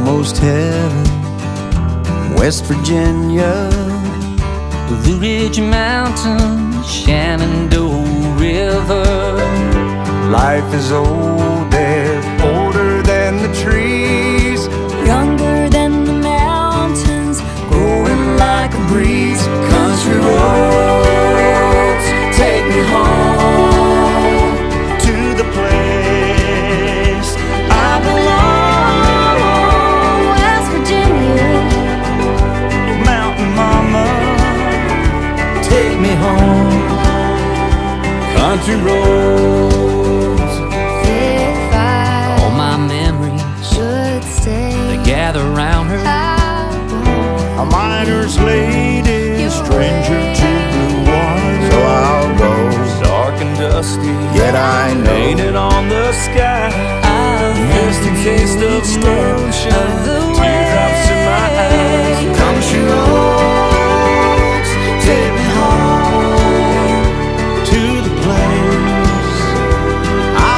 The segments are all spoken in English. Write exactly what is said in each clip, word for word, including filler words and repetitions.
almost heaven. West Virginia, Blue Ridge Mountains, Shenandoah River. life is older, older than the trees, younger than the mountains, growing like a breeze. Country roads take me home to the place I belong. West Virginia, Mountain mama, take me home. Country roads, if I All my memories, should stay, they gather round her. a miner's lady, You stranger wait. to blue water. So I'll go, Dark and dusty, yet I know painted on the sky. I've Misty taste of moonshine, teardrops in my eyes. country roads take me home to the place I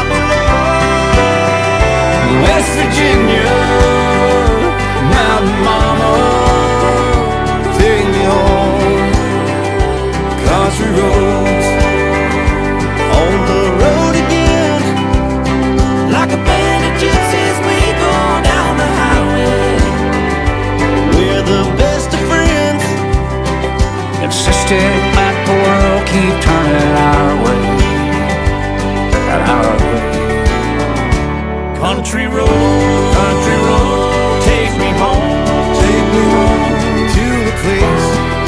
belong. West Virginia, Mountain mama, take me home. Country roads, on the road again, like a band of gypsies we go down the highway. We're the best of friends, insisting that the world keep turning our way, our way. Country road, country road, take me home, take me home to the place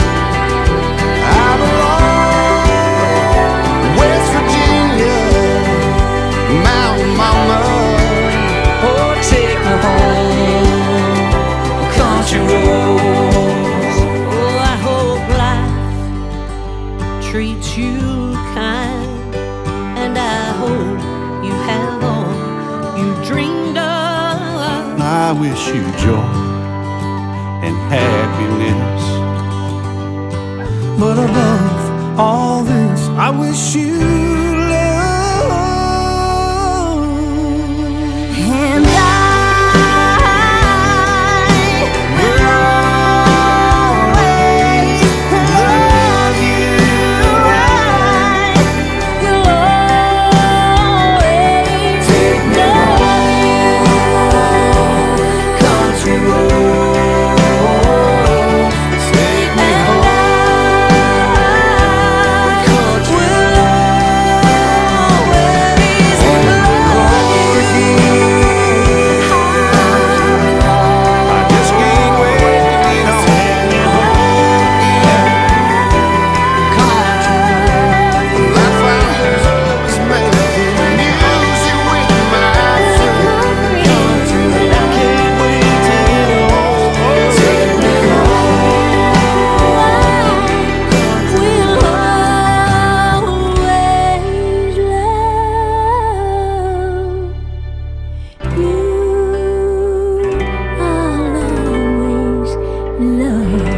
I belong. West Virginia, Mountain mama, oh, take me home. Country roads. Oh, I hope life treats you kind, and I hope you have all you dreamed of. I wish you joy and happiness, but above all this, I wish you love. and I will always love you right. Will always take me love you. country roads, take me And home. Country will always love you. I just can't wait to get home. Life I was making music with my friend. I can't wait to get home. Take me We'll always love you. I'll always love you.